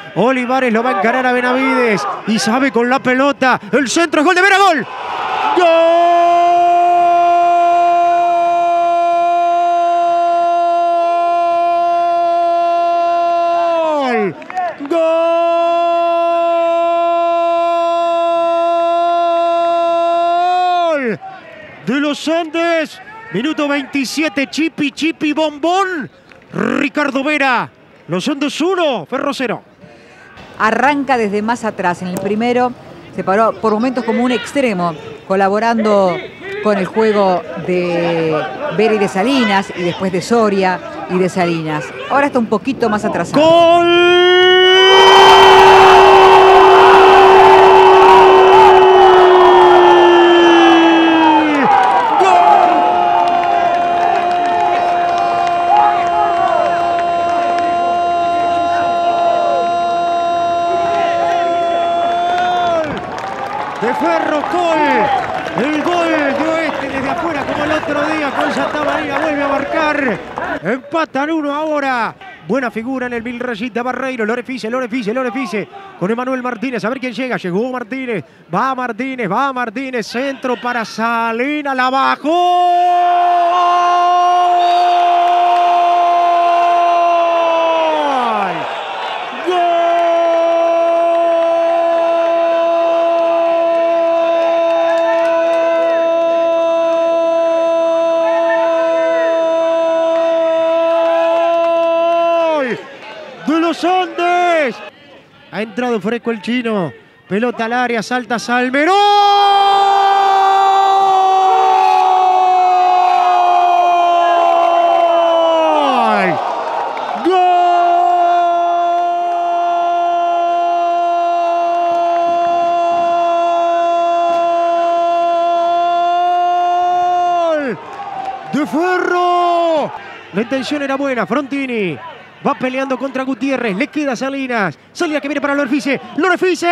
Olivares lo va a encarar a Benavides. Y sabe con la pelota. El centro es gol de Vera. ¡Gol! ¡Gol! ¡Gol! De los Andes. Minuto 27. Chipi, bombón. Ricardo Vera. Los Andes 1, Ferro 0. Arranca desde más atrás. En el primero se paró por momentos como un extremo, colaborando con el juego de Vera y de Salinas, y después de Soria y de Salinas. Ahora está un poquito más atrasado. ¡Gol! De Ferro, gol. El gol de Oeste desde afuera como el otro día con Santa María. Vuelve a marcar. Empatan 1 ahora. Buena figura en el Mil Rayita Barreiro. Lorefice. Con Emanuel Martínez. A ver quién llega. Llegó Martínez. Va Martínez. Centro para Salinas. La bajó. De los Andes. Ha entrado fresco el chino. Pelota al área, salta Salmerón. ¡Gol! De Ferro. La intención era buena. Frontini va peleando contra Gutiérrez. Le queda Salinas. Salinas que viene para Lorefice. ¡Lorefice!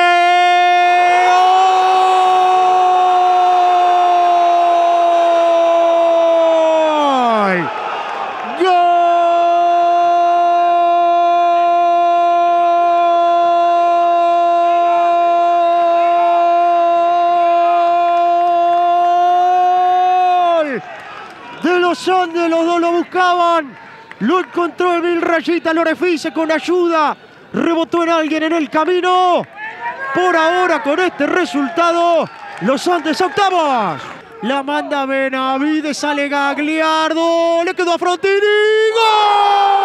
¡Gol! ¡Gol! De los Andes, los dos lo buscaban. Lo encontró Emil Rayita. Lorefice con ayuda. Rebotó en alguien en el camino. Por ahora, con este resultado, los Andes octavos. La manda Benavides, sale Gagliardo. Le quedó a Frontini. ¡Gol!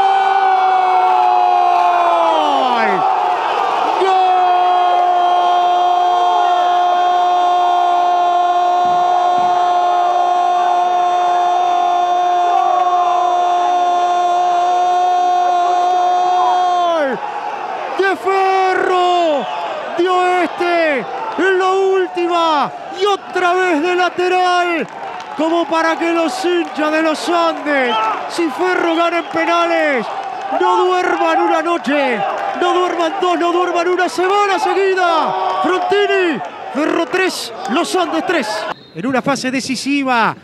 De Ferro, de Oeste, en la última y otra vez de lateral, como para que los hinchas de los Andes, si Ferro gana en penales, no duerman una noche, no duerman dos, no duerman una semana seguida. Frontini, Ferro 3, los Andes 3. En una fase decisiva,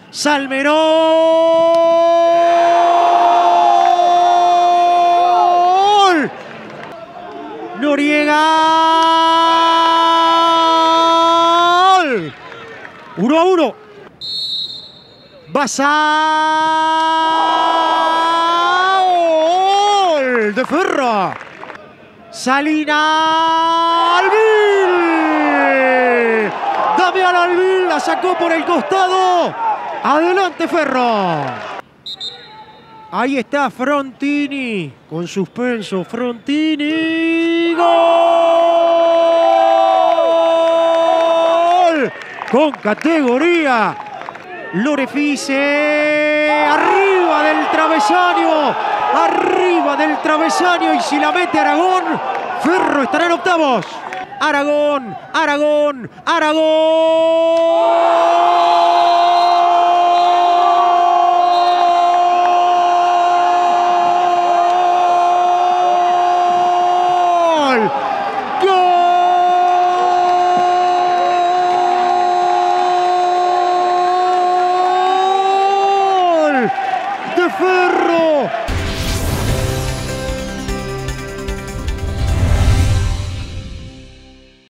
Salmerón. Noriega. 1-1. Gol de Ferro. Salinas. Albil. Damián Albil la sacó por el costado. Adelante Ferro. Ahí está Frontini. Con suspenso. Frontini. ¡Gol! Con categoría. Lorefice. Arriba del travesaño. Arriba del travesaño. Y si la mete Aragón, Ferro estará en octavos. Aragón.